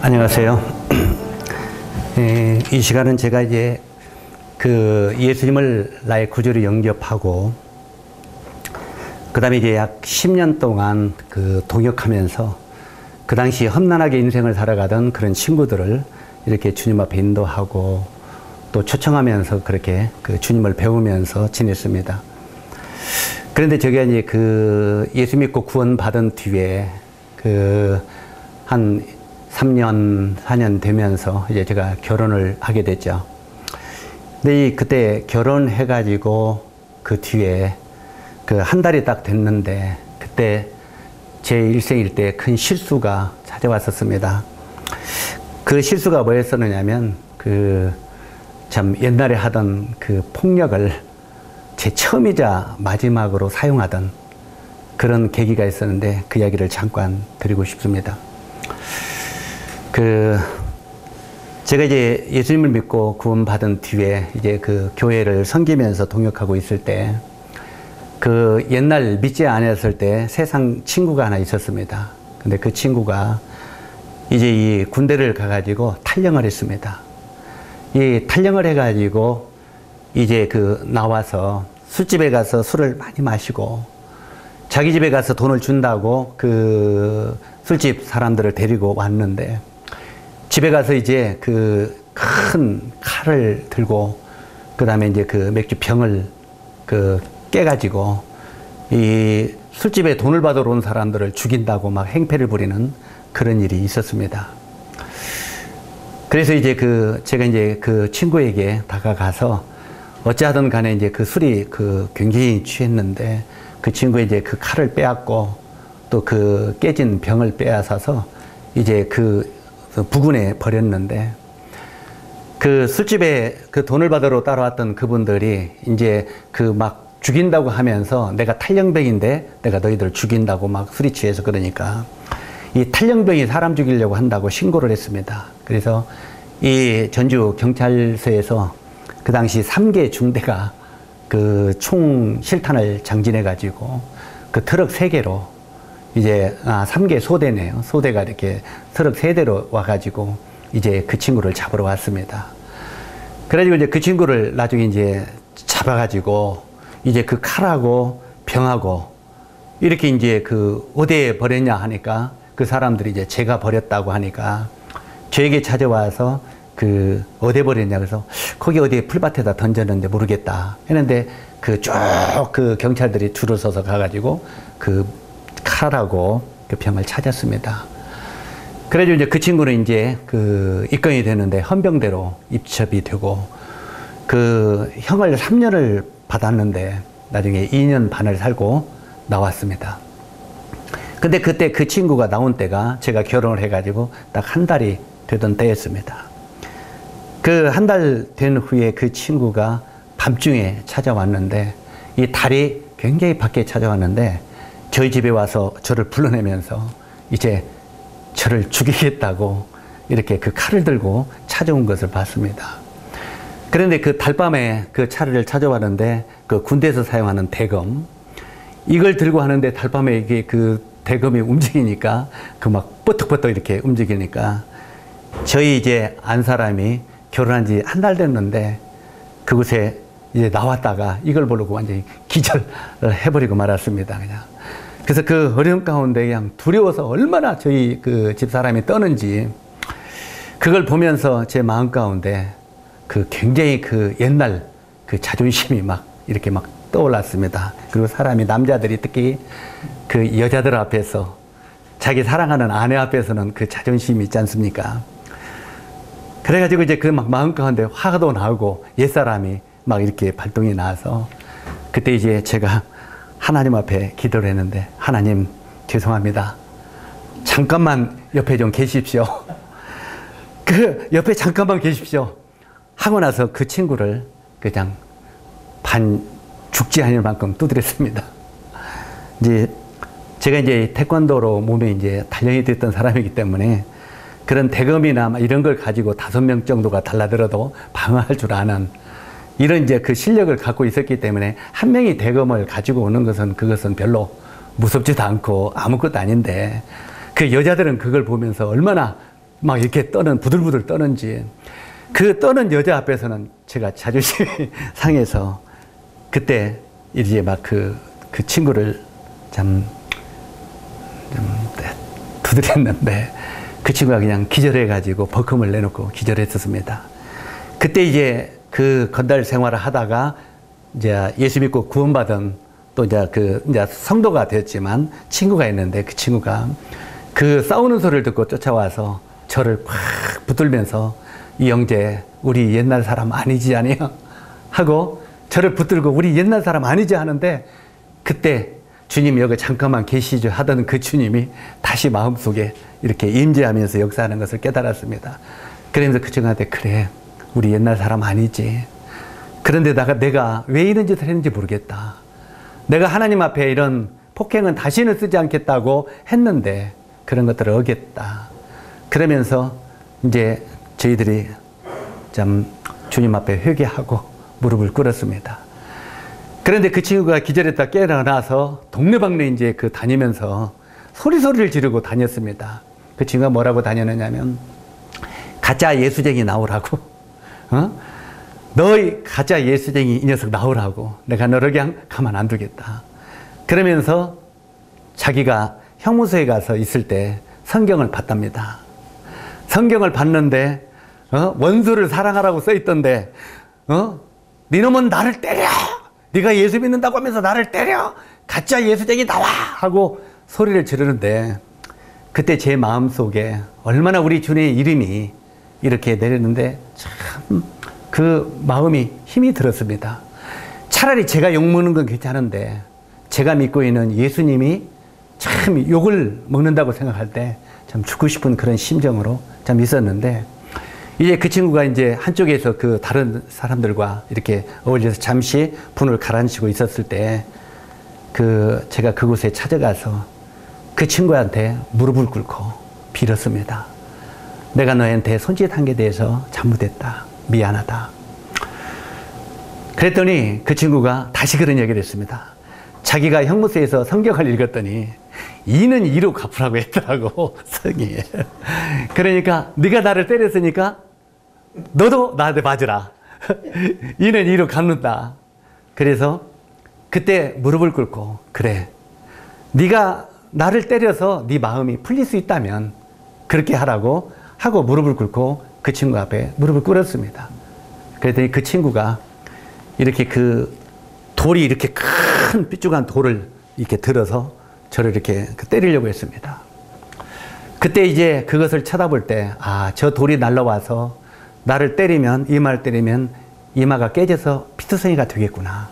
안녕하세요. 이 시간은 제가 이제 그 예수님을 나의 구주로 영접하고 그 다음에 이제 약 10년 동안 그 동역하면서 그 당시 험난하게 인생을 살아가던 그런 친구들을 이렇게 주님 앞에 인도하고 또 초청하면서 그렇게 그 주님을 배우면서 지냈습니다. 그런데 제가 이제 그 예수 믿고 구원받은 뒤에 그 한 3년, 4년 되면서 이제 제가 결혼을 하게 됐죠. 근데 그때 결혼해가지고 그 뒤에 그 한 달이 딱 됐는데 그때 제 일생일 때 큰 실수가 찾아왔었습니다. 그 실수가 뭐였었느냐면 그 참 옛날에 하던 그 폭력을 제 처음이자 마지막으로 사용하던 그런 계기가 있었는데 그 이야기를 잠깐 드리고 싶습니다. 제가 이제 예수님을 믿고 구원받은 뒤에 이제 그 교회를 섬기면서 동역하고 있을 때 그 옛날 믿지 않았을 때 세상 친구가 하나 있었습니다. 근데 그 친구가 이제 이 군대를 가가지고 탈영을 했습니다. 이 탈영을 해가지고 이제 그 나와서 술집에 가서 술을 많이 마시고 자기 집에 가서 돈을 준다고 그 술집 사람들을 데리고 왔는데 집에 가서 이제 그 큰 칼을 들고 그 다음에 이제 그 맥주 병을 그 깨가지고 이 술집에 돈을 받으러 온 사람들을 죽인다고 막 행패를 부리는 그런 일이 있었습니다. 그래서 이제 제가 이제 그 친구에게 다가가서 어찌하든 간에 이제 그 술이 굉장히 취했는데 그 친구가 이제 그 칼을 빼앗고 또 그 깨진 병을 빼앗아서 이제 그 부근에 버렸는데 그 술집에 그 돈을 받으러 따라왔던 그분들이 이제 그 막 죽인다고 하면서 내가 탈영병인데 내가 너희들 죽인다고 막 술이 취해서 그러니까 이 탈영병이 사람 죽이려고 한다고 신고를 했습니다. 그래서 이 전주 경찰서에서 그 당시 3개 중대가 그 총 실탄을 장진해 가지고 그 트럭 3개로 이제 3개 소대네요. 소대가 이렇게 트럭 3대로 와가지고 이제 그 친구를 잡으러 왔습니다. 그래가지고 이제 그 친구를 나중에 이제 잡아가지고 이제 그 칼하고 병하고 이렇게 이제 그 어디에 버렸냐 하니까 그 사람들이 이제 제가 버렸다고 하니까 저에게 찾아와서 그 어디에 버렸냐 그래서 거기 어디에 풀밭에다 던졌는데 모르겠다 했는데 그 쭉 그 경찰들이 줄을 서서 가가지고 그 칼하고 그 병을 찾았습니다. 그래가지고 이제 그 친구는 이제 그 입건이 되는데 헌병대로 입첩이 되고 그 형을 3년을 받았는데 나중에 2년 반을 살고 나왔습니다. 근데 그때 그 친구가 나온 때가 제가 결혼을 해가지고 딱 한 달이 되던 때였습니다. 그 한 달 된 후에 그 친구가 밤중에 찾아왔는데 이 달이 굉장히 밖에 찾아왔는데 저희 집에 와서 저를 불러내면서 이제 저를 죽이겠다고 이렇게 그 칼을 들고 찾아온 것을 봤습니다. 그런데 그 달밤에 그 차를 찾아왔는데 그 군대에서 사용하는 대검 이걸 들고 하는데 달밤에 이게 그 대검이 움직이니까 그 막 뻗떡뻗떡 이렇게 움직이니까 저희 이제 안 사람이 결혼한 지 한 달 됐는데 그곳에 이제 나왔다가 이걸 보려고 완전히 기절을 해버리고 말았습니다. 그냥. 그래서 그 어려움 가운데 그냥 두려워서 얼마나 저희 그 집사람이 떠는지 그걸 보면서 제 마음 가운데 그 굉장히 그 옛날 그 자존심이 막 이렇게 막 떠올랐습니다. 그리고 사람이 남자들이 특히 그 여자들 앞에서 자기 사랑하는 아내 앞에서는 그 자존심이 있지 않습니까? 그래가지고 이제 그 막 마음 가운데 화도 나고 옛사람이 막 이렇게 발동이 나서 그때 이제 제가 하나님 앞에 기도를 했는데 하나님 죄송합니다. 잠깐만 옆에 좀 계십시오. 그 옆에 잠깐만 계십시오. 하고 나서 그 친구를 그냥 반 죽지 않을 만큼 두드렸습니다. 이제 제가 이제 태권도로 몸에 이제 단련이 됐던 사람이기 때문에 그런 대검이나 이런 걸 가지고 5명 정도가 달라들어도 방어할 줄 아는 이런 이제 그 실력을 갖고 있었기 때문에 한 명이 대검을 가지고 오는 것은 그것은 별로 무섭지도 않고 아무것도 아닌데 그 여자들은 그걸 보면서 얼마나 막 이렇게 부들부들 떠는지, 그 떠는 여자 앞에서는 제가 자존심이 상해서 그때 이제 막 그 친구를 좀 두드렸는데 그 친구가 그냥 기절해가지고 버금을 내놓고 기절했었습니다. 그때 이제 그 건달 생활을 하다가 이제 예수 믿고 구원받은 또 이제 성도가 되었지만 친구가 있는데 그 친구가 그 싸우는 소리를 듣고 쫓아와서 저를 콱 붙들면서 이 형제 우리 옛날 사람 아니지 아니야? 하고 저를 붙들고 우리 옛날 사람 아니지 하는데 그때 주님 여기 잠깐만 계시죠 하던 그 주님이 다시 마음속에 이렇게 임재하면서 역사하는 것을 깨달았습니다. 그러면서 그 친구한테 그래 우리 옛날 사람 아니지. 그런데 내가 왜 이런 짓을 했는지 모르겠다. 내가 하나님 앞에 이런 폭행은 다시는 쓰지 않겠다고 했는데 그런 것들을 어겼다. 그러면서 이제 저희들이 참 주님 앞에 회개하고 무릎을 꿇었습니다. 그런데 그 친구가 기절했다 깨어나서 동네방네 이제 다니면서 소리를 지르고 다녔습니다. 그 친구가 뭐라고 다녔느냐면 가짜 예수쟁이 나오라고, 너희 가짜 예수쟁이 이 녀석 나오라고, 내가 너를 그냥 가만 안 두겠다. 그러면서 자기가 형무소에 가서 있을 때 성경을 봤답니다. 성경을 봤는데 원수를 사랑하라고 써 있던데 니놈은 나를 때려, 네가 예수 믿는다고 하면서 나를 때려, 가짜 예수쟁이 나와 하고 소리를 지르는데 그때 제 마음속에 얼마나 우리 주님의 이름이 이렇게 내렸는데 참 그 마음이 힘이 들었습니다. 차라리 제가 욕먹는 건 괜찮은데 제가 믿고 있는 예수님이 참 욕을 먹는다고 생각할 때 참 죽고 싶은 그런 심정으로 참 있었는데 이제 그 친구가 이제 한쪽에서 그 다른 사람들과 이렇게 어울려서 잠시 분을 가라앉히고 있었을 때 제가 그곳에 찾아가서 그 친구한테 무릎을 꿇고 빌었습니다. 내가 너한테 손짓한 게 대해서 잘못했다. 미안하다. 그랬더니 그 친구가 다시 그런 얘기를 했습니다. 자기가 형무소에서 성경을 읽었더니 이는 이로 갚으라고 했더라고, 성이. 그러니까 네가 나를 때렸으니까 너도 나한테 맞으라. 이는 이로 갚는다. 그래서 그때 무릎을 꿇고 그래, 네가 나를 때려서 네 마음이 풀릴 수 있다면 그렇게 하라고 하고 무릎을 꿇고 그 친구 앞에 무릎을 꿇었습니다. 그랬더니 그 친구가 이렇게 돌이 이렇게 큰 삐죽한 돌을 이렇게 들어서 저를 이렇게 때리려고 했습니다. 그때 이제 그것을 쳐다볼 때, 저 돌이 날라와서 나를 때리면, 이마를 때리면 이마가 깨져서 피투성이가 되겠구나.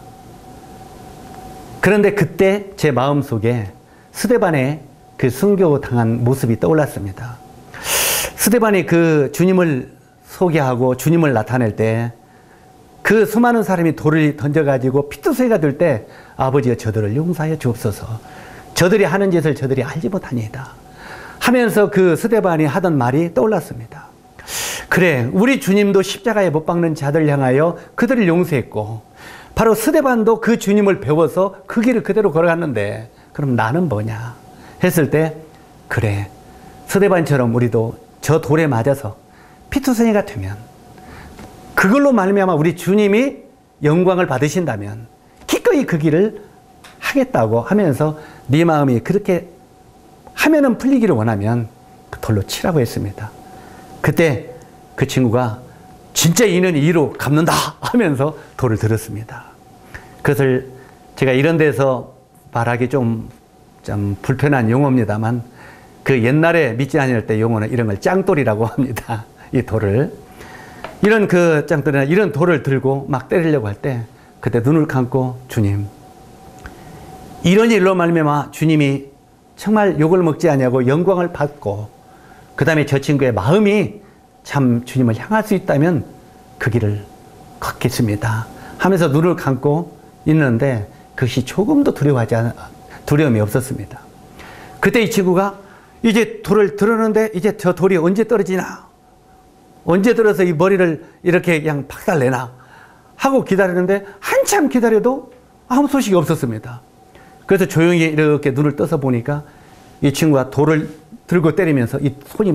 그런데 그때 제 마음속에 스데반의 그 순교당한 모습이 떠올랐습니다. 스데반이 그 주님을 소개하고 주님을 나타낼 때 그 수많은 사람이 돌을 던져가지고 피투성이가 될 때 아버지여 저들을 용서하여 주옵소서. 저들이 하는 짓을 저들이 알지 못하니이다 하면서 그 스데반이 하던 말이 떠올랐습니다. 그래, 우리 주님도 십자가에 못 박는 자들 향하여 그들을 용서했고 바로 스데반도 그 주님을 배워서 그 길을 그대로 걸어갔는데 그럼 나는 뭐냐 했을 때 그래, 스데반처럼 우리도 저 돌에 맞아서 피투성이가 되면 그걸로 말미암아 우리 주님이 영광을 받으신다면 기꺼이 그 길을 하겠다고 하면서 네 마음이 그렇게 하면은 풀리기를 원하면 그 돌로 치라고 했습니다. 그때 그 친구가 진짜 이는 이로 갚는다 하면서 돌을 들었습니다. 그것을 제가 이런 데서 말하기 좀 불편한 용어입니다만 그 옛날에 믿지 않을 때 용어는 이런 걸 짱돌이라고 합니다. 이 돌을. 이런 그 짱돌이나 이런 돌을 들고 막 때리려고 할 때 그때 눈을 감고 주님, 이런 일로 말미암아 주님이 정말 욕을 먹지 않냐고 영광을 받고 그 다음에 저 친구의 마음이 참 주님을 향할 수 있다면 그 길을 걷겠습니다 하면서 눈을 감고 있는데 그것이 조금도 두려움이 없었습니다. 그때 이 친구가 이제 돌을 들었는데 이제 저 돌이 언제 떨어지나, 언제 들어서 이 머리를 이렇게 그냥 박살내나 하고 기다리는데 한참 기다려도 아무 소식이 없었습니다. 그래서 조용히 이렇게 눈을 떠서 보니까 이 친구가 돌을 들고 때리면서 이 손이 막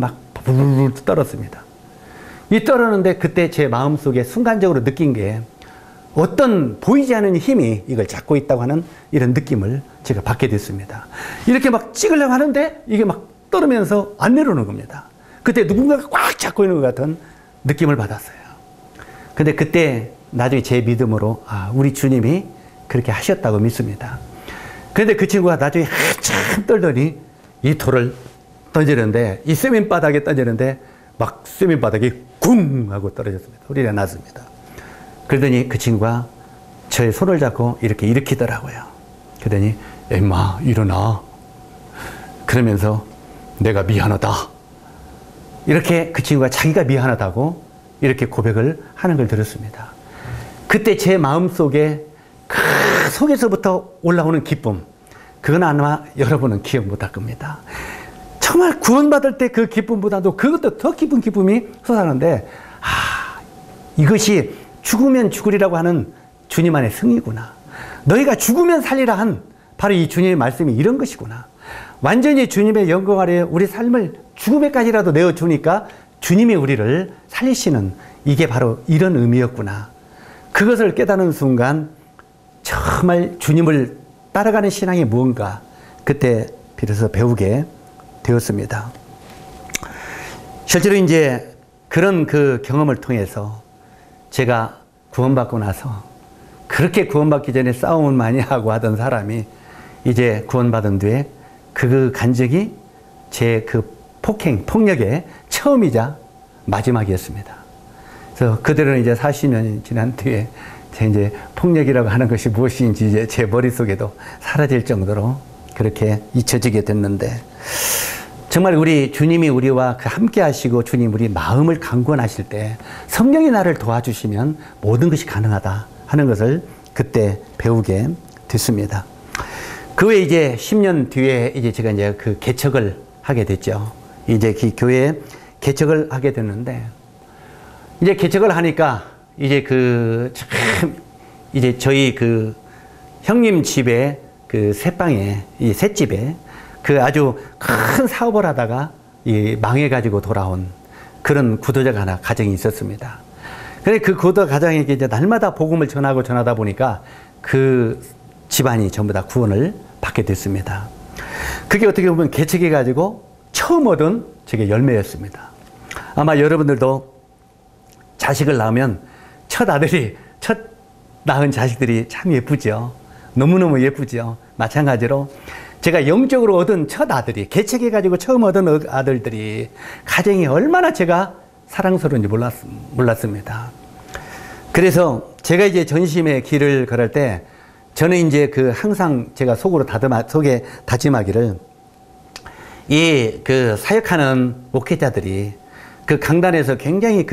우르르 떨었습니다. 이 떨었는데 그때 제 마음속에 순간적으로 느낀 게 어떤 보이지 않는 힘이 이걸 잡고 있다고 하는 이런 느낌을 제가 받게 됐습니다. 이렇게 막 찍으려고 하는데 이게 막 떨으면서 안 내려오는 겁니다. 그때 누군가가 꽉 잡고 있는 것 같은 느낌을 받았어요. 근데 그때 나중에 제 믿음으로 우리 주님이 그렇게 하셨다고 믿습니다. 그런데 그 친구가 나중에 한참 떨더니 이 돌을 던지는데 이 쇠민 바닥에 던지는데 막 쇠민 바닥이 쿵 하고 떨어졌습니다. 소리가 났습니다. 그러더니 그 친구가 저의 손을 잡고 이렇게 일으키더라고요. 그러더니 임마 일어나. 그러면서 내가 미안하다. 이렇게 그 친구가 자기가 미안하다고 이렇게 고백을 하는 걸 들었습니다. 그때 제 마음속에 그 속에서부터 올라오는 기쁨, 그건 아마 여러분은 기억 못할 겁니다. 정말 구원받을 때 그 기쁨보다도 그것도 더 깊은 기쁨이 솟아나는데 이것이 죽으면 죽으리라고 하는 주님 안의 승리구나. 너희가 죽으면 살리라 한 바로 이 주님의 말씀이 이런 것이구나. 완전히 주님의 영광 아래 우리 삶을 죽음에까지라도 내어주니까 주님이 우리를 살리시는 이게 바로 이런 의미였구나. 그것을 깨닫는 순간 정말 주님을 따라가는 신앙이 무언가 그때 비로소 배우게 되었습니다. 실제로 이제 그런 그 경험을 통해서 제가 구원받고 나서 그렇게 구원받기 전에 싸움을 많이 하고 하던 사람이 이제 구원받은 뒤에 그 간증이 제 그 폭력의 처음이자 마지막이었습니다. 그래서 그대로는 이제 40년이 지난 뒤에 제 이제 폭력이라고 하는 것이 무엇인지 이제 제 머릿속에도 사라질 정도로 그렇게 잊혀지게 됐는데 정말 우리 주님이 우리와 함께 하시고 주님 우리 마음을 강권하실 때 성령이 나를 도와주시면 모든 것이 가능하다 하는 것을 그때 배우게 됐습니다. 그 후에 이제 10년 뒤에 이제 제가 이제 그 개척을 하게 됐죠. 이제 그 교회에 개척을 하게 됐는데 이제 개척을 하니까 이제 이제 저희 그 형님 집에 그 새방에 이 셋집에 그 아주 큰 사업을 하다가 망해가지고 돌아온 그런 구도자가 하나 가정이 있었습니다. 그래 그 구도자 가정에게 이제 날마다 복음을 전하다 보니까 그 집안이 전부 다 구원을 받게 됐습니다. 그게 어떻게 보면 개척해가지고 처음 얻은 저게 열매였습니다. 아마 여러분들도 자식을 낳으면 첫 낳은 자식들이 참 예쁘죠. 너무너무 예쁘죠. 마찬가지로 제가 영적으로 얻은 첫 아들이 개척해가지고 처음 얻은 아들들이 가정이 얼마나 제가 사랑스러운지 몰랐습니다. 그래서 제가 이제 전심의 길을 걸을 때 저는 이제 항상 제가 속에 다짐하기를 이 사역하는 목회자들이 그 강단에서 굉장히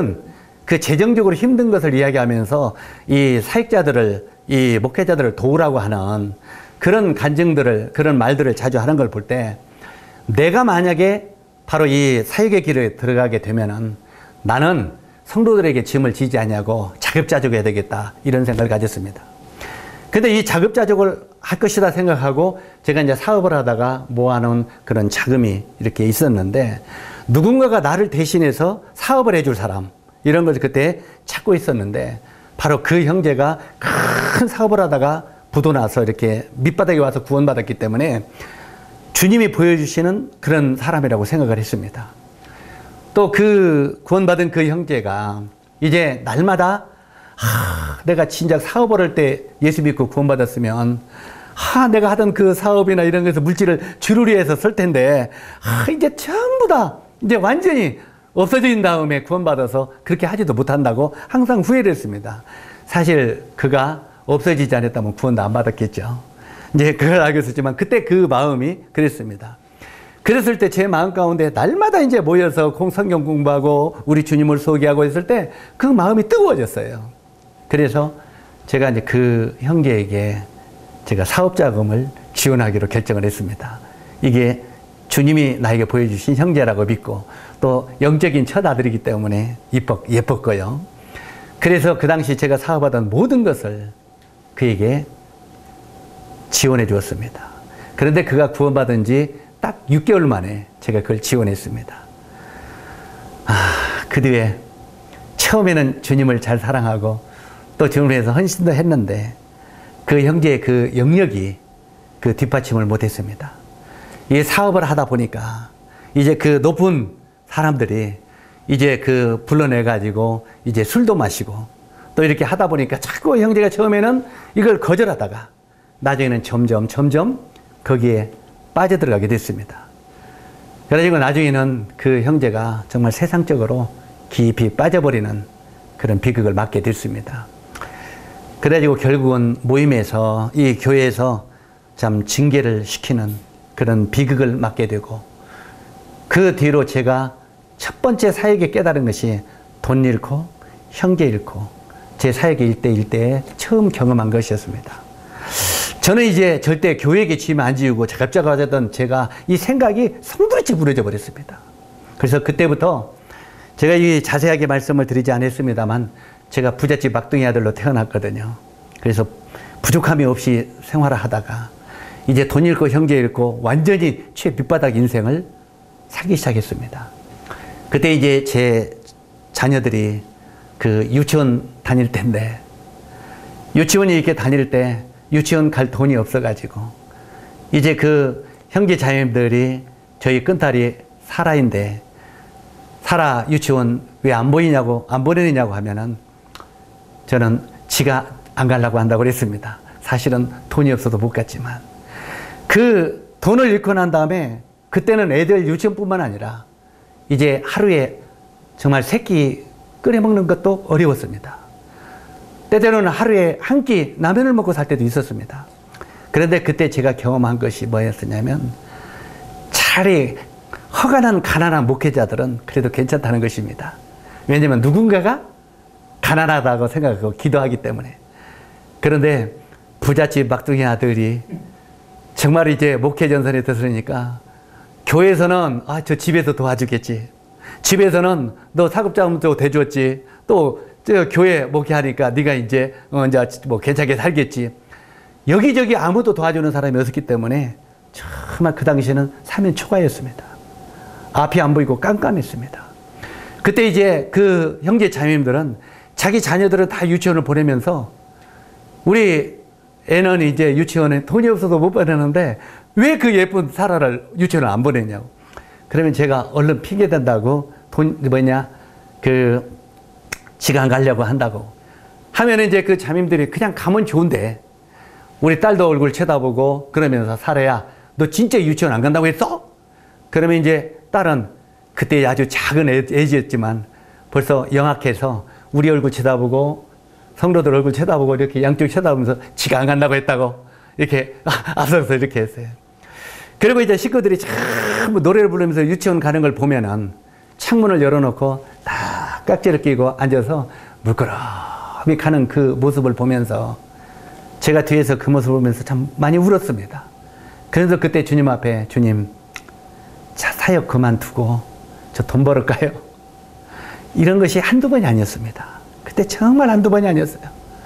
재정적으로 힘든 것을 이야기하면서 이 사역자들을, 이 목회자들을 도우라고 하는 그런 그런 말들을 자주 하는 걸 볼 때 내가 만약에 바로 이 사역의 길에 들어가게 되면은 나는 성도들에게 짐을 지지 않냐고 자급자족해야 되겠다 이런 생각을 가졌습니다. 근데 이 자급자족을 할 것이다 생각하고 제가 이제 사업을 하다가 모아놓은 그런 자금이 이렇게 있었는데 누군가가 나를 대신해서 사업을 해줄 사람 이런 걸 그때 찾고 있었는데 바로 그 형제가 큰 사업을 하다가 부도 나서 이렇게 밑바닥에 와서 구원받았기 때문에 주님이 보여주시는 그런 사람이라고 생각을 했습니다. 또 그 구원받은 그 형제가 이제 날마다 내가 진작 사업을 할 때 예수 믿고 구원받았으면 내가 하던 그 사업이나 이런 것에서 물질을 주르리 해서 쓸 텐데 이제 전부 다 이제 완전히 없어진 다음에 구원받아서 그렇게 하지도 못한다고 항상 후회를 했습니다. 사실 그가 없어지지 않았다면 구원도 안 받았겠죠. 이제 그걸 알고 있었지만 그때 그 마음이 그랬습니다. 그랬을 때 제 마음 가운데 날마다 이제 모여서 성경 공부하고 우리 주님을 소개하고 있을 때 그 마음이 뜨거워졌어요. 그래서 제가 이제 그 형제에게 제가 사업 자금을 지원하기로 결정을 했습니다. 이게 주님이 나에게 보여주신 형제라고 믿고 또 영적인 첫 아들이기 때문에 예뻤고요. 그래서 그 당시 제가 사업하던 모든 것을 그에게 지원해 주었습니다. 그런데 그가 구원받은 지 딱 6개월 만에 제가 그걸 지원했습니다. 그 뒤에 처음에는 주님을 잘 사랑하고 또 주님을 위해서 헌신도 했는데 그 형제의 그 영역이 그 뒷받침을 못했습니다. 이 사업을 하다 보니까 이제 그 높은 사람들이 이제 그 불러내가지고 이제 술도 마시고 또 이렇게 하다 보니까 자꾸 형제가 처음에는 이걸 거절하다가 나중에는 점점 거기에 빠져들어가게 됐습니다. 그래가지고 나중에는 그 형제가 정말 세상적으로 깊이 빠져버리는 그런 비극을 맞게 됐습니다. 그래가지고 결국은 모임에서 이 교회에서 참 징계를 시키는 그런 비극을 맞게 되고 그 뒤로 제가 첫 번째 사역에 깨달은 것이 돈 잃고 형제 잃고 제 사역의 일대에 처음 경험한 것이었습니다. 저는 이제 절대 교회에 짐 안 지우고 작업자가 제가 이 생각이 성도같이 무너져 버렸습니다. 그래서 그때부터 제가 이 자세하게 말씀을 드리지 않았습니다만 제가 부잣집 막둥이 아들로 태어났거든요. 그래서 부족함이 없이 생활을 하다가 이제 돈 잃고 형제 잃고 완전히 최밑바닥 인생을 살기 시작했습니다. 그때 이제 제 자녀들이 그 유치원 다닐 때인데 유치원이 이렇게 다닐 때 유치원 갈 돈이 없어가지고 이제 그 형제 자매들이 저희 큰딸이 사라인데 사라 유치원 왜 안 보내느냐고 하면은 저는 지가 안 가려고 한다고 그랬습니다. 사실은 돈이 없어도 못 갔지만 그 돈을 잃고 난 다음에 그때는 애들 유치원뿐만 아니라 이제 하루에 정말 새끼 끓여 먹는 것도 어려웠습니다. 때때로는 하루에 한 끼 라면을 먹고 살 때도 있었습니다. 그런데 그때 제가 경험한 것이 뭐였었냐면 차라리 허가난 가난한 목회자들은 그래도 괜찮다는 것입니다. 왜냐하면 누군가가 가난하다고 생각하고 기도하기 때문에. 그런데 부잣집 막둥이 아들이 정말 이제 목회 전선에 들어서니까 교회에서는 저 집에서 도와주겠지. 집에서는 너 사급자금 좀 대주었지. 또 저 교회 목회하니까 네가 이제 뭐 괜찮게 살겠지. 여기저기 아무도 도와주는 사람이 없었기 때문에 정말 그 당시에는 사면 초과였습니다. 앞이 안 보이고 깜깜했습니다. 그때 이제 그 형제 자매님들은 자기 자녀들은 다 유치원을 보내면서 우리 애는 이제 유치원에 돈이 없어서 못 보내는데 왜 그 예쁜 사라를 유치원을 안 보내냐고. 그러면 제가 얼른 핑계 댄다고 지가 안 가려고 한다고 하면 이제 그 자매님들이 그냥 가면 좋은데 우리 딸도 얼굴 쳐다보고 그러면서 사라야 너 진짜 유치원 안 간다고 했어? 그러면 이제 딸은 그때 아주 작은 애지였지만 벌써 영악해서 우리 얼굴 쳐다보고 성도들 얼굴 쳐다보고 이렇게 양쪽 쳐다보면서 지가 안 간다고 했다고 이렇게 앞서서 이렇게 했어요. 그리고 이제 식구들이 전부 노래를 부르면서 유치원 가는 걸 보면은 창문을 열어놓고 다 깍지를 끼고 앉아서 물끄러미 가는 그 모습을 보면서 제가 뒤에서 그 모습을 보면서 참 많이 울었습니다. 그래서 그때 주님 앞에 주님 자 사역 그만두고 저 돈 벌을까요? 이런 것이 한두 번이 아니었습니다. 그때 정말 한두 번이 아니었어요.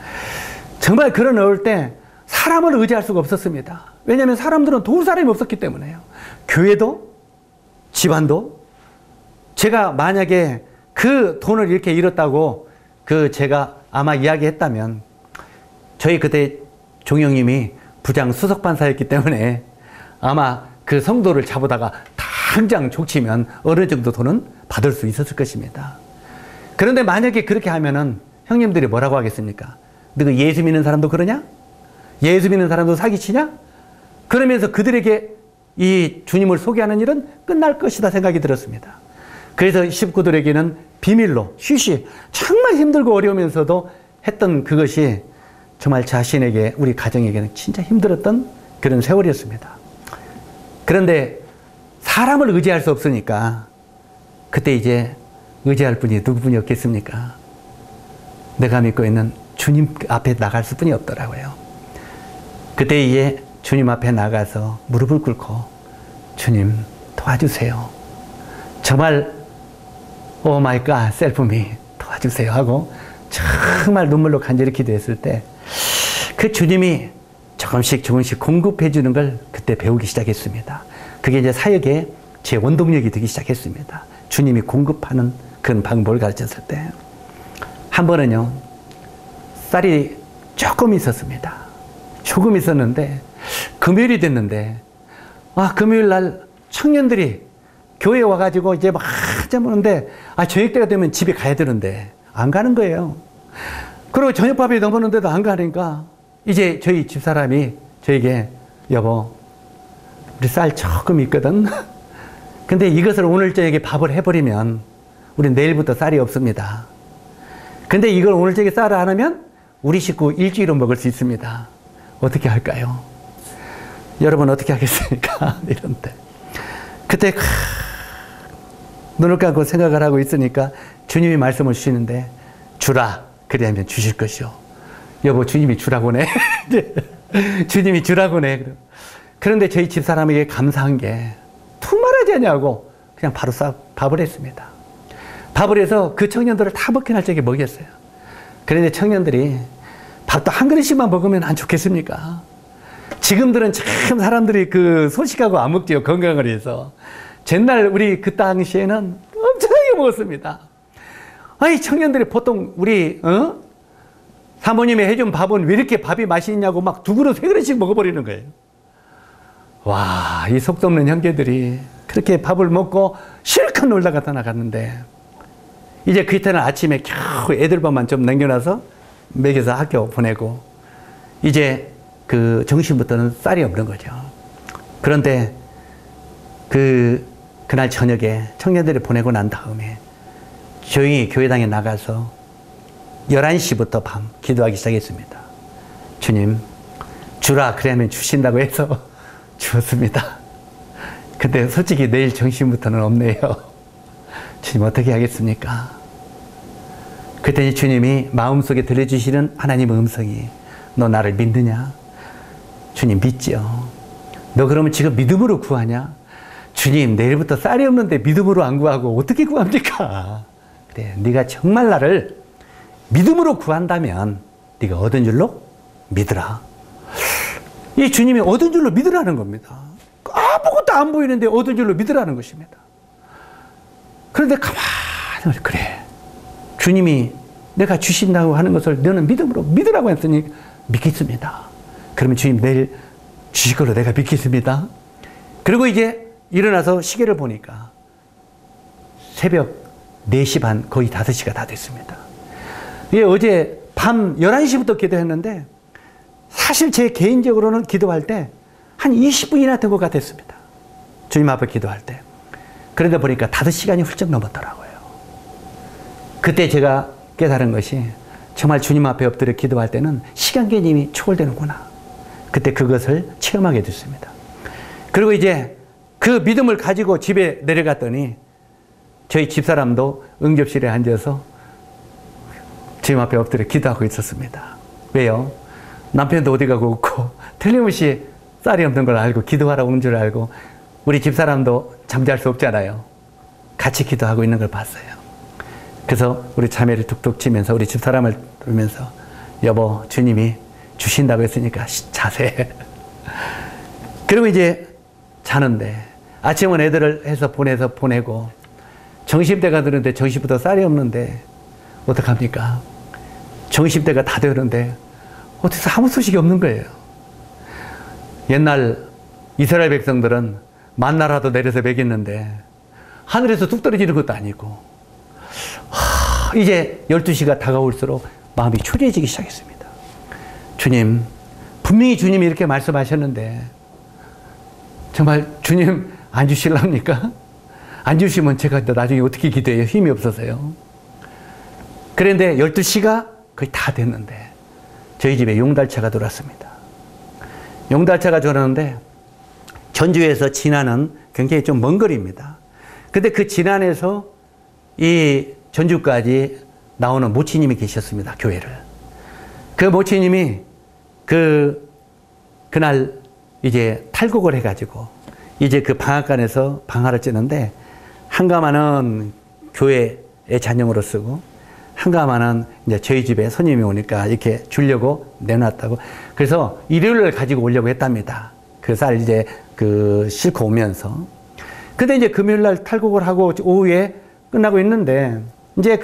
정말 그런 어울 때 사람을 의지할 수가 없었습니다. 왜냐하면 사람들은 도울 사람이 없었기 때문에요. 교회도 집안도 제가 만약에 그 돈을 이렇게 잃었다고 제가 아마 이야기했다면 저희 그때 종영님이 부장 수석판사였기 때문에 아마 그 성도를 잡아다가 당장 족치면 어느 정도 돈은 받을 수 있었을 것입니다. 그런데 만약에 그렇게 하면은 형님들이 뭐라고 하겠습니까? 너가 예수 믿는 사람도 그러냐? 예수 믿는 사람도 사기치냐? 그러면서 그들에게 이 주님을 소개하는 일은 끝날 것이다 생각이 들었습니다. 그래서 식구들에게는 비밀로 쉬쉬 정말 힘들고 어려우면서도 했던 그것이 정말 자신에게 우리 가정에게는 진짜 힘들었던 그런 세월이었습니다. 그런데 사람을 의지할 수 없으니까 그때 이제 의지할 분이 누구분이 없겠습니까? 내가 믿고 있는 주님 앞에 나갈 수뿐이 없더라고요. 그때 이제 주님 앞에 나가서 무릎을 꿇고 주님 도와주세요. 정말 오 마이 갓 셀프미 도와주세요 하고 정말 눈물로 간절히 기도했을 때 그 주님이 조금씩 공급해 주는 걸 그때 배우기 시작했습니다. 그게 이제 사역의 제 원동력이 되기 시작했습니다. 주님이 공급하는 그런 방법을 가르쳤을 때, 한 번은요, 쌀이 조금 있었습니다. 조금 있었는데, 금요일이 됐는데, 금요일 날 청년들이 교회에 와가지고 이제 막 한참 오는데, 저녁 때가 되면 집에 가야 되는데, 안 가는 거예요. 그리고 저녁밥이 넘었는데도 안 가니까, 이제 저희 집사람이 저에게, 여보, 우리 쌀 조금 있거든? 근데 이것을 오늘 저녁에 밥을 해버리면, 우리 내일부터 쌀이 없습니다. 근데 이걸 오늘 저녁에 쌀을 안 하면, 우리 식구 일주일은 먹을 수 있습니다. 어떻게 할까요? 여러분 어떻게 하겠습니까? 이런데. 그때 눈을 감고 생각을 하고 있으니까 주님이 말씀을 주시는데, 주라, 그리하면 주실 것이요. 여보, 주님이 주라고네. 주님이 주라고네. 그런데 저희 집사람에게 감사한 게, 툭 말하지 않냐고 그냥 바로 밥을 했습니다. 밥을 해서 그 청년들을 다 먹게 날 적에 먹였어요. 그런데 청년들이 밥도 한 그릇씩만 먹으면 안 좋겠습니까? 지금들은 참 사람들이 그 소식하고 안 먹지요. 건강을 위해서. 옛날 우리 그 당시에는 엄청나게 먹었습니다. 아니, 청년들이 보통 우리 사모님이 해준 밥은 왜 이렇게 밥이 맛있냐고 막 2그릇, 3그릇씩 먹어버리는 거예요. 와, 이 속도 없는 형제들이 그렇게 밥을 먹고 실컷 놀다가 떠나갔는데, 이제 그 이튿날 아침에 겨우 애들 밥만 좀 남겨놔서 먹여서 학교 보내고, 이제 그 정신부터는 쌀이 없는 거죠. 그런데 그날 저녁에 청년들이 보내고 난 다음에 조용히 교회당에 나가서 11시부터 밤 기도하기 시작했습니다. 주님, 주라, 그러면 주신다고 해서 주었습니다. 근데 솔직히 내일 정신부터는 없네요. 주님 어떻게 하겠습니까? 그랬더니 주님이 마음속에 들려주시는 하나님의 음성이, 너 나를 믿느냐? 주님 믿죠. 너 그러면 지금 믿음으로 구하냐? 주님, 내일부터 쌀이 없는데 믿음으로 안 구하고 어떻게 구합니까? 그래, 네가 정말 나를 믿음으로 구한다면 네가 얻은 줄로 믿으라. 이 주님이 얻은 줄로 믿으라는 겁니다. 아무것도 안 보이는데 얻은 줄로 믿으라는 것입니다. 그런데 가만히, 그래, 주님이 내가 주신다고 하는 것을 너는 믿음으로 믿으라고 했으니 믿겠습니다. 그러면 주님 내일 주실 걸로 내가 믿겠습니다. 그리고 이제 일어나서 시계를 보니까 새벽 4시 반, 거의 5시가 다 됐습니다. 이게 어제 밤 11시부터 기도했는데, 사실 제 개인적으로는 기도할 때 한 20분이나 된 것 같았습니다. 주님 앞에 기도할 때. 그러다 보니까 5시간이 훌쩍 넘었더라고요. 그때 제가 깨달은 것이, 정말 주님 앞에 엎드려 기도할 때는 시간 개념이 초월되는구나. 그때 그것을 체험하게 됐습니다. 그리고 이제 그 믿음을 가지고 집에 내려갔더니 저희 집사람도 응접실에 앉아서 주님 앞에 엎드려 기도하고 있었습니다. 왜요? 남편도 어디 가고 없고 틀림없이 쌀이 없는 걸 알고 기도하라고 온 줄 알고, 우리 집사람도 잠잘 수 없잖아요. 같이 기도하고 있는 걸 봤어요. 그래서 우리 자매를 툭툭 치면서 우리 집사람을 부르면서, 여보, 주님이 주신다고 했으니까 자세. 그리고 이제 자는데, 아침은 애들을 해서 보내고 정심때가 되는데 정심부터 쌀이 없는데 어떡합니까? 정심때가 다 되는데 어디서 아무 소식이 없는 거예요. 옛날 이스라엘 백성들은 만나라도 내려서 먹였는데 하늘에서 뚝 떨어지는 것도 아니고, 이제 12시가 다가올수록 마음이 초조해지기 시작했습니다. 주님, 분명히 주님이 이렇게 말씀하셨는데 정말 주님 안 주실랍니까? 안 주시면 제가 나중에 어떻게 기도해요? 힘이 없어서요. 그런데 12시가 거의 다 됐는데 저희 집에 용달차가 들어왔습니다. 용달차가 들어왔는데 전주에서 진안은 굉장히 좀 먼 거리입니다. 근데 그 진안에서 이 전주까지 나오는 모치님이 계셨습니다. 교회를. 그 모치님이 그날 이제 탈곡을 해가지고 이제 그 방앗간에서 방화를 찌는데, 한 가마는 교회의 잔용으로 쓰고 한 가마는 이제 저희 집에 손님이 오니까 이렇게 주려고 내놨다고. 그래서 일요일을 가지고 오려고 했답니다. 그 쌀 이제 싣고 오면서. 근데 이제 금요일 날 탈곡을 하고 오후에 끝나고 있는데, 이제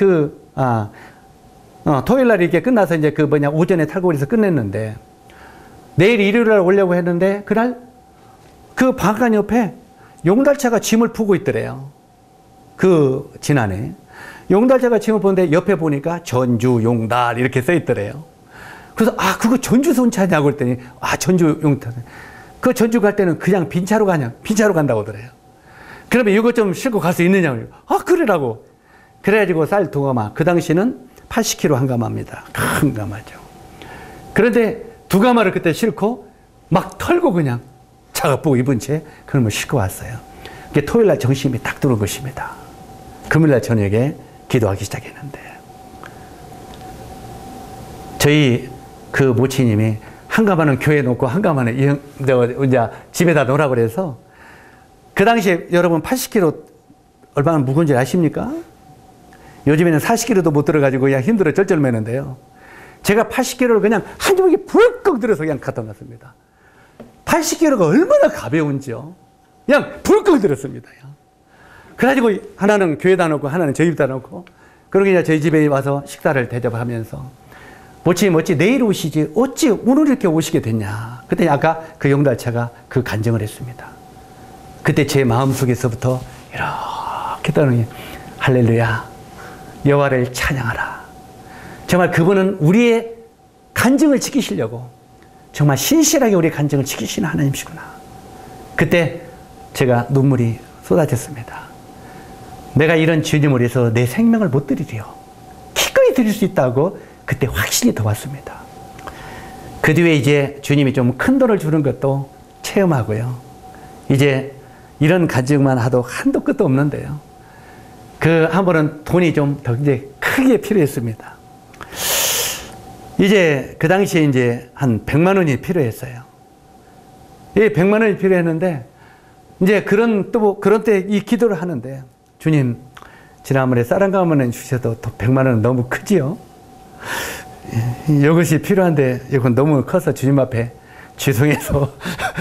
토요일 날 이렇게 끝나서 이제 오전에 탈거리에서 끝냈는데, 내일 일요일 날 오려고 했는데, 그날 그 방앗간 옆에 용달차가 짐을 푸고 있더래요. 지난해. 용달차가 짐을 푸는데 옆에 보니까 전주 용달 이렇게 써 있더래요. 그래서, 그거 전주 손차냐고 그랬더니, 전주 용달. 그 전주 갈 때는 그냥 빈차로 간다고 하더래요. 그러면 이거 좀 싣고 갈 수 있느냐고. 그래라고. 그래가지고 쌀 2가마. 그 당시는 80kg 한 가마입니다. 큰 가마죠. 그런데 2가마를 그때 싣고 막 털고 그냥 작업복 입은 채 그놈을 싣고 왔어요. 그게 토요일 날 정신이 딱 들어온 것입니다. 금요일 날 저녁에 기도하기 시작했는데, 저희 그 모치님이 한 가마는 교회에 놓고 한 가마는 이제 집에다 놓으라고 그래서, 그 당시에 여러분 80kg 얼마나 무거운지 아십니까? 요즘에는 40kg도 못 들어가지고 그냥 힘들어 쩔쩔매는데요. 제가 80kg를 그냥 한 주먹에 불꺽 들어서 그냥 갖다 놨습니다. 80kg가 얼마나 가벼운지요. 그냥 불꺽 들었습니다. 그래가지고 하나는 교회에다 놓고 하나는 저희 집에다 놓고, 그러고 이제 저희 집에 와서 식사를 대접하면서, 모치님 어찌 내일 오시지 어찌 오늘 이렇게 오시게 됐냐. 그때 아까 그 용달차가 그 간증을 했습니다. 그때 제 마음속에서부터 이렇게 떠는 할렐루야, 여호와를 찬양하라. 정말 그분은 우리의 간증을 지키시려고 정말 신실하게 우리의 간증을 지키시는 하나님이시구나. 그때 제가 눈물이 쏟아졌습니다. 내가 이런 주님을 위해서 내 생명을 못 드리리요. 기꺼이 드릴 수 있다고 그때 확신이 더 왔습니다. 그 뒤에 이제 주님이 좀 큰 돈을 주는 것도 체험하고요. 이제 이런 간증만 하도 한도 끝도 없는데요. 한 번은 돈이 좀 더 이제 크게 필요했습니다. 이제 그 당시에 이제 한 100만 원이 필요했어요. 이 100만 원이 필요했는데, 이제 그런 때 이 기도를 하는데, 주님, 지난번에 쌀 한 가마는 주셔도 또 100만 원은 너무 크지요? 이것이 필요한데 이건 너무 커서 주님 앞에 죄송해서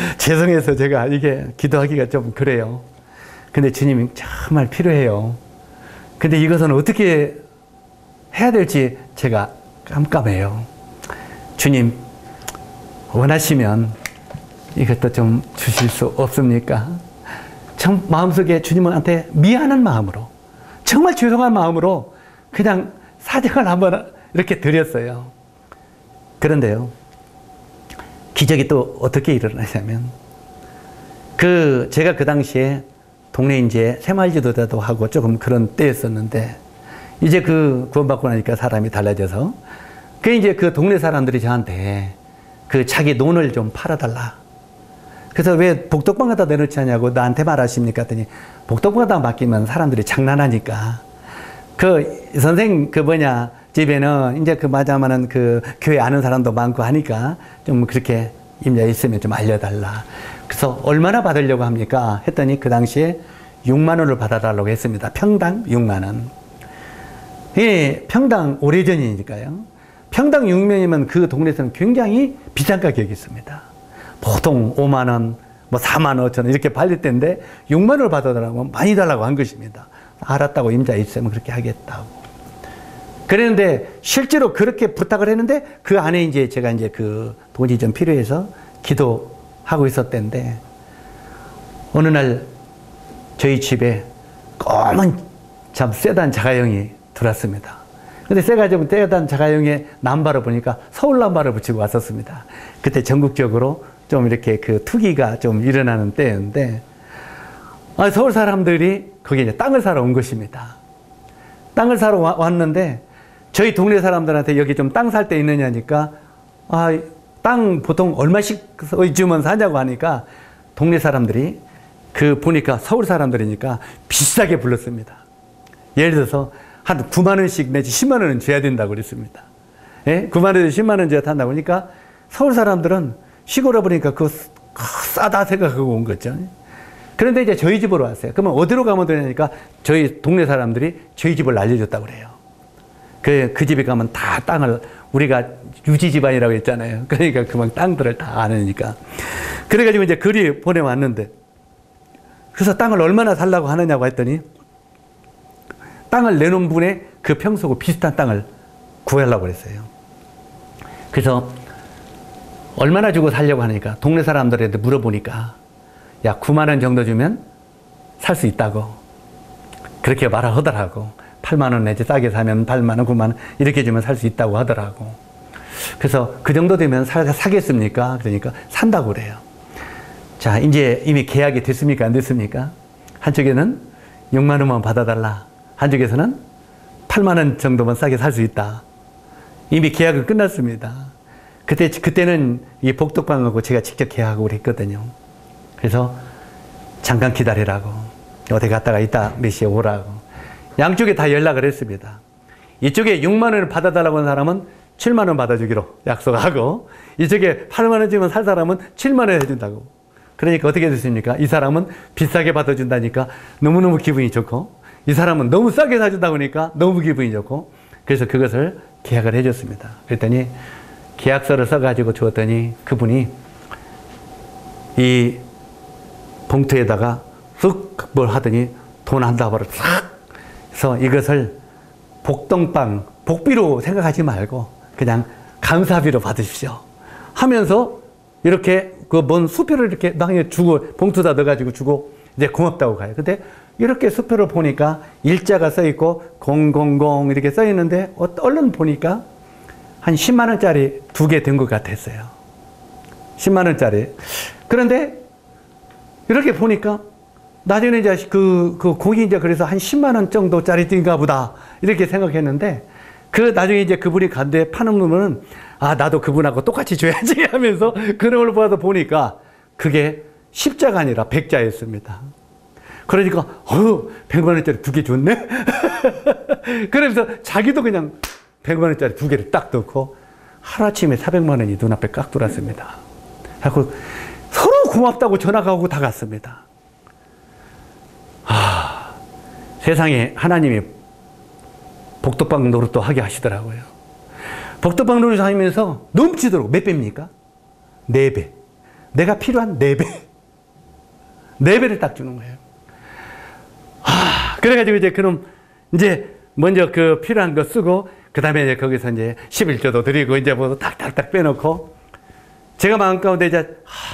제가 이게 기도하기가 좀 그래요. 근데 주님이 정말 필요해요. 근데 이것은 어떻게 해야 될지 제가 깜깜해요. 주님, 원하시면 이것도 좀 주실 수 없습니까? 참 마음속에 주님한테 미안한 마음으로, 정말 죄송한 마음으로 그냥 사정을 한번 이렇게 드렸어요. 그런데요, 기적이 또 어떻게 일어나냐면, 제가 그 당시에 동네 이제 새마을지도자도 하고 조금 그런 때였었는데, 이제 구원받고 나니까 사람이 달라져서, 이제 그 동네 사람들이 저한테 자기 논을 좀 팔아달라. 그래서 왜 복덕방 갖다 내놓지 않냐고 나한테 말하십니까? 했더니, 복덕방 갖다 맡기면 사람들이 장난하니까. 선생 집에는 이제 마자마는 교회 아는 사람도 많고 하니까 좀 그렇게 임자 있으면 좀 알려달라. 그래서 얼마나 받으려고 합니까? 했더니 그 당시에 6만 원을 받아달라고 했습니다. 평당 6만 원. 예, 평당 오래전이니까요. 평당 6명이면 그 동네에서는 굉장히 비싼 가격이 있습니다. 보통 5만 원, 4만 5천 원 이렇게 팔릴 때인데 6만 원을 받아달라고 많이 달라고 한 것입니다. 알았다고 임자 있으면 그렇게 하겠다고. 그랬는데 실제로 그렇게 부탁을 했는데 그 안에 이제 제가 이제 돈이 좀 필요해서 기도하고 있었던데, 어느 날 저희 집에 검은 참 세단 자가용이 들어왔습니다. 근데 세단 자가용에 남바를 보니까 서울 남바를 붙이고 왔었습니다. 그때 전국적으로 좀 이렇게 투기가 좀 일어나는 때였는데, 서울 사람들이 거기에 이제 땅을 사러 온 것입니다. 땅을 사러 왔는데, 저희 동네 사람들한테 여기 좀 땅 살 데 있느냐니까, 땅 보통 얼마씩 주면 사냐고 하니까, 동네 사람들이 보니까 서울 사람들이니까 비싸게 불렀습니다. 예를 들어서 한 9만 원씩 내지 10만 원은 줘야 된다고 그랬습니다. 예? 9만 원에서 10만 원 줘야 한다고 하니까 서울 사람들은 시골에 보니까 싸다 생각하고 온 거죠. 그런데 이제 저희 집으로 왔어요. 그러면 어디로 가면 되냐니까 저희 동네 사람들이 저희 집을 알려줬다고 그래요. 그 집에 가면 다 땅을, 우리가 유지 집안이라고 했잖아요. 그러니까 그만 땅들을 다 아느니까. 그래가지고 이제 글이 보내왔는데, 그래서 땅을 얼마나 살라고 하느냐고 했더니, 땅을 내놓은 분의 그 평수하고 비슷한 땅을 구하려고 그랬어요. 그래서 얼마나 주고 살려고 하니까 동네 사람들한테 물어보니까 야 9만 원 정도 주면 살 수 있다고 그렇게 말을 하더라고. 8만 원 내지 싸게 사면 8만 원, 9만 원 이렇게 주면 살 수 있다고 하더라고. 그래서 그 정도 되면 사겠습니까? 그러니까 산다고 그래요. 자, 이제 이미 계약이 됐습니까? 안 됐습니까? 한쪽에는 6만 원만 받아달라. 한쪽에서는 8만 원 정도만 싸게 살 수 있다. 이미 계약은 끝났습니다. 그때는 이 복덕방하고 제가 직접 계약하고 그랬거든요. 그래서 잠깐 기다리라고. 어디 갔다가 이따 몇 시에 오라고. 양쪽에 다 연락을 했습니다. 이쪽에 6만 원을 받아달라고 하는 사람은 7만 원 받아주기로 약속하고, 이쪽에 8만 원 주면 살 사람은 7만 원 해준다고. 그러니까 어떻게 됐습니까? 이 사람은 비싸게 받아준다니까 너무너무 기분이 좋고, 이 사람은 너무 싸게 사준다고 하니까 너무 기분이 좋고, 그래서 그것을 계약을 해줬습니다. 그랬더니 계약서를 써가지고 주었더니 그분이 이 봉투에다가 쓱 뭘 하더니 돈 한 다발을 싹 해서 이것을 복덕방, 복비로 생각하지 말고 그냥 감사비로 받으십시오 하면서 이렇게 그 뭔 수표를 이렇게 나중에 주고 봉투다 넣어가지고 주고 이제 고맙다고 가요. 근데 이렇게 수표를 보니까 일자가 써 있고 000 이렇게 써 있는데 얼른 보니까 한 10만 원짜리 2개 된 것 같았어요. 10만 원짜리. 그런데 이렇게 보니까 나중에 이제 그 공이 이제 그래서 한 10만 원 정도짜리 뛴가 보다 이렇게 생각했는데, 그 나중에 이제 그분이 간데 파는 놈은 아 나도 그분하고 똑같이 줘야지 하면서 그런 걸 봐서 보니까 그게 10자가 아니라 100자였습니다. 그러니까 100만 원짜리 2개 줬네. 그러면서 자기도 그냥 100만 원짜리 2개를 딱 넣고 하루아침에 400만 원이 눈앞에 깍 돌았습니다. 그래서 서로 고맙다고 전화가 오고 다 갔습니다. 세상에 하나님이 복덕방 노릇도 하게 하시더라고요. 복덕방 노릇 하면서 넘치도록 몇 배입니까? 4배. 내가 필요한 4배. 4배를 딱 주는 거예요. 그래가지고 이제 그럼 이제 먼저 그 필요한 거 쓰고, 그 다음에 이제 거기서 이제 11조도 드리고 이제 뭐 탁탁탁 빼놓고, 제가 마음 가운데 이제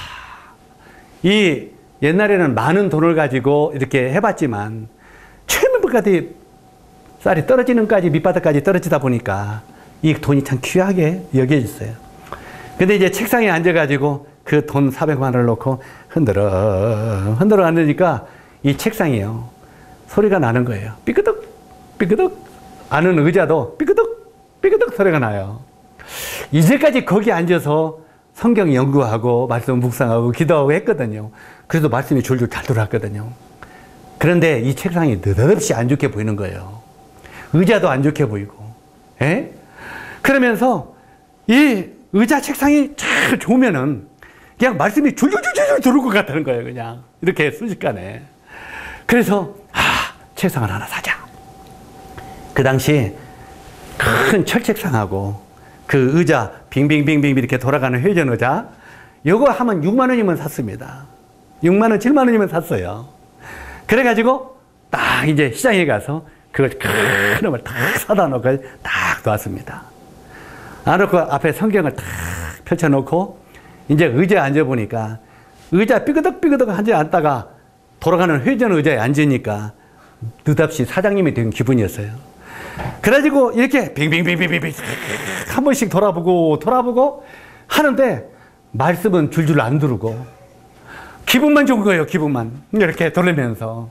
이 옛날에는 많은 돈을 가지고 이렇게 해봤지만 최면부까지 쌀이 떨어지는까지 밑바닥까지 떨어지다 보니까 이 돈이 참 귀하게 여겨졌어요. 근데 이제 책상에 앉아가지고 그 돈 400만 원을 놓고 흔들어 앉으니까 이 책상이요 소리가 나는 거예요. 삐끄덕 삐끄덕. 아는 의자도 삐끄덕 삐끄덕 소리가 나요. 이제까지 거기 앉아서 성경 연구하고 말씀 묵상하고 기도하고 했거든요. 그래서 말씀이 줄줄 잘 들어왔거든요. 그런데 이 책상이 느닷없이 안 좋게 보이는 거예요. 의자도 안 좋게 보이고. 에? 그러면서 이 의자 책상이 잘 좋으면은 그냥 말씀이 줄줄줄줄 들어올 것 같다는 거예요. 그냥 이렇게 순식간에. 그래서 책상을 하나 사자. 그 당시 큰 철책상하고 그 의자 빙빙빙빙 이렇게 돌아가는 회전 의자, 요거 하면 6만 원이면 샀습니다. 6만 원, 7만 원이면 샀어요. 그래가지고 딱 이제 시장에 가서 그걸 큰 놈을 딱 사다 놓고 딱 놨습니다. 놔놓고 앞에 성경을 딱 펼쳐놓고 이제 의자에 앉아보니까 의자 삐그덕삐그덕 앉다가 돌아가는 회전 의자에 앉으니까 느닷없이 사장님이 된 기분이었어요. 그래가지고 이렇게 빙빙빙빙빙 한 번씩 돌아보고 하는데 말씀은 줄줄 안 들고 기분만 좋은 거예요. 기분만 이렇게 돌리면서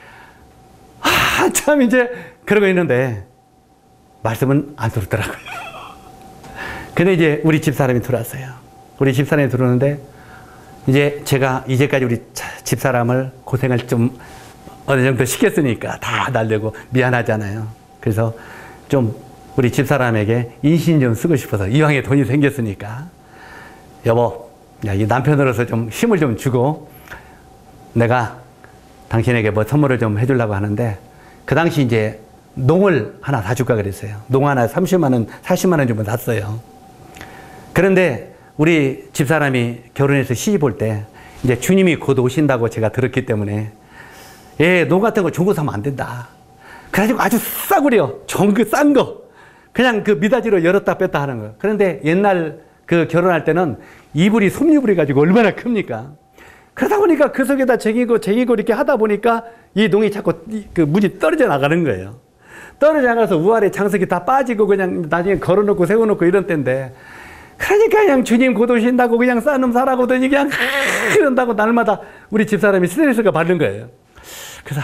참 이제 그러고 있는데 말씀은 안 들었더라고요. 근데 이제 우리 집사람이 들어왔어요. 우리 집사람이 들어오는데 이제 제가 이제까지 우리 집사람을 고생을 좀 어느 정도 시켰으니까 다 날려고 미안하잖아요. 그래서 좀 우리 집사람에게 인신 좀 쓰고 싶어서 이왕에 돈이 생겼으니까 여보, 야, 이 남편으로서 좀 힘을 좀 주고 내가 당신에게 뭐 선물을 좀 해주려고 하는데, 그 당시 이제 농을 하나 사줄까 그랬어요. 농 하나 30만 원, 40만 원 주면 샀어요. 그런데 우리 집사람이 결혼해서 시집 올 때 이제 주님이 곧 오신다고 제가 들었기 때문에 농 같은 거 주고 사면 안 된다. 그래가지고 아주 싸구려, 좋은 그 싼 거. 그냥 그 미닫이로 열었다 뺐다 하는 거. 그런데 옛날 그 결혼할 때는 이불이 솜이불이 가지고 얼마나 큽니까? 그러다 보니까 그 속에다 쟁이고 이렇게 하다 보니까 이 농이 자꾸 그 문이 떨어져 나가는 거예요. 떨어져 나가서 우아래 장석이 다 빠지고 그냥 나중에 걸어놓고 세워놓고 이런 때인데, 그러니까 그냥 주님 곧 오신다고 그냥 싸놈 사라고더니 그냥 이런다고 날마다 우리 집사람이 스트레스가 받는 거예요. 그래서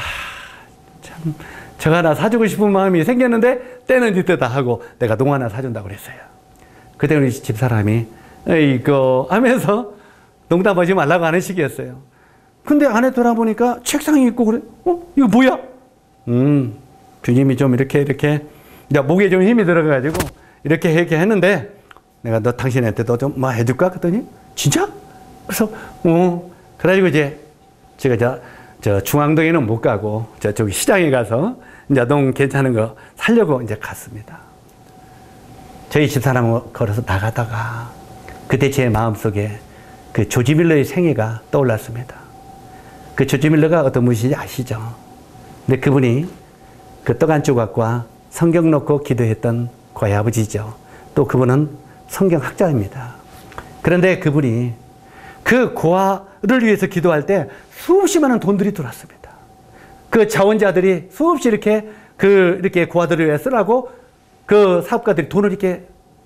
참 저거 하나 사주고 싶은 마음이 생겼는데 때는 이때다 하고 내가 농 하나 사준다고 그랬어요. 그때 우리 집사람이 이거 하면서 농담하지 말라고 하는 시기였어요. 근데 안에 돌아보니까 책상이 있고 그래. 이거 뭐야? 주님이 좀 이렇게 목에 좀 힘이 들어가가지고 이렇게 했는데, 내가 너 당신한테 너 좀 뭐 해줄까? 그랬더니 진짜? 그래서 그래가지고 이제 제가 저 중앙동에는 못 가고 저기 시장에 가서 이제 농 괜찮은 거 사려고 이제 갔습니다. 저희 집사람하고 걸어서 나가다가 그때 제 마음속에 그 조지 밀러의 생애가 떠올랐습니다. 그 조지 밀러가 어떤 분이신지 아시죠? 근데 그분이 그 떡 한 조각과 성경 놓고 기도했던 고아의 아버지죠. 또 그분은 성경학자입니다. 그런데 그분이 그 고아를 위해서 기도할 때 수없이 많은 돈들이 들어왔습니다. 그 자원자들이 수없이 이렇게 고아들을 위해 쓰라고 그 사업가들이 돈을 이렇게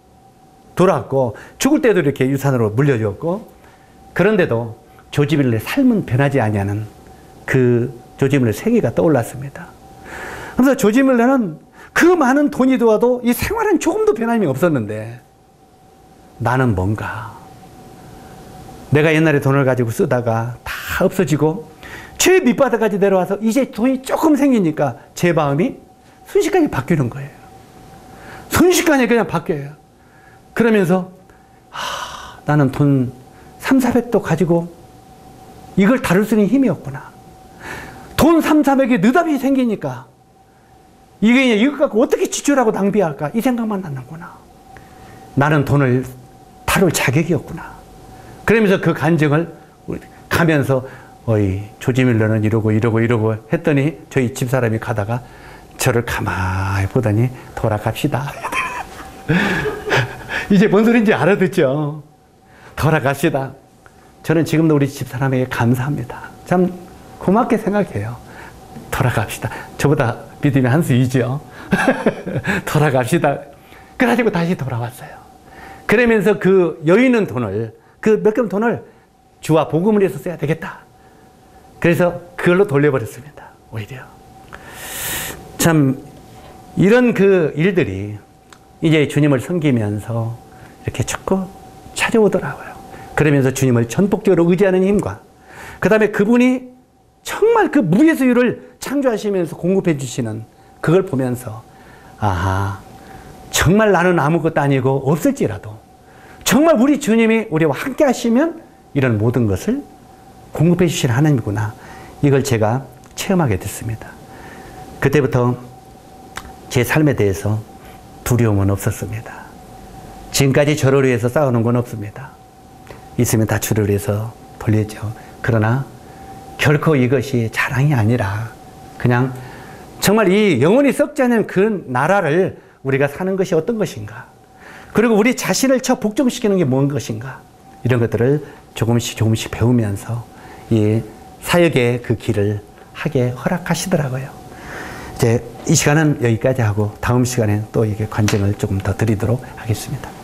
돌아왔고, 죽을 때도 이렇게 유산으로 물려주었고, 그런데도 조지 밀러의 삶은 변하지 아니하는 그 조지 밀러의 생애가 떠올랐습니다. 그래서 조지 밀러는 그 많은 돈이 들어와도 이 생활은 조금도 변함이 없었는데, 나는 뭔가 내가 옛날에 돈을 가지고 쓰다가 다 없어지고 최 밑바닥까지 내려와서 이제 돈이 조금 생기니까 제 마음이 순식간에 바뀌는 거예요. 순식간에 그냥 바뀌어요. 그러면서 나는 돈 300~400도 가지고 이걸 다룰 수 있는 힘이 없구나. 돈 300~400이 느닷없이 생기니까 이거 갖고 어떻게 지출하고 낭비할까, 이 생각만 나는구나. 나는 돈을 다룰 자격이 없구나. 그러면서 그 간증을 가면서 조지 밀러는 이러고 했더니 저희 집사람이 가다가 저를 가만히 보더니 돌아갑시다. 이제 뭔 소리인지 알아듣죠? 돌아갑시다. 저는 지금도 우리 집사람에게 감사합니다. 참 고맙게 생각해요. 돌아갑시다. 저보다 믿음이 한 수이죠. 돌아갑시다. 그래가지고 다시 돌아왔어요. 그러면서 그 여유 있는 돈을, 그 몇 개의 돈을 주와 복음을 위해서 써야 되겠다. 그래서 그걸로 돌려버렸습니다. 오히려. 참 이런 그 일들이 이제 주님을 섬기면서 이렇게 자꾸 찾아오더라고요. 그러면서 주님을 전폭적으로 의지하는 힘과, 그 다음에 그분이 정말 그 무예수유를 창조하시면서 공급해 주시는 그걸 보면서, 아하, 정말 나는 아무것도 아니고 없을지라도 정말 우리 주님이 우리와 함께 하시면 이런 모든 것을 공급해 주시는 하나님이구나. 이걸 제가 체험하게 됐습니다. 그때부터 제 삶에 대해서 두려움은 없었습니다. 지금까지 저를 위해서 싸우는 건 없습니다. 있으면 다 주를 위해서 돌리죠. 그러나 결코 이것이 자랑이 아니라 그냥 정말 이 영원히 썩지 않는 그 나라를 우리가 사는 것이 어떤 것인가, 그리고 우리 자신을 복종시키는 게 뭔 것인가, 이런 것들을 조금씩 배우면서 이 사역의 그 길을 하게 허락하시더라고요. 이제 이 시간은 여기까지 하고 다음 시간에 또 이게 관증을 조금 더 드리도록 하겠습니다.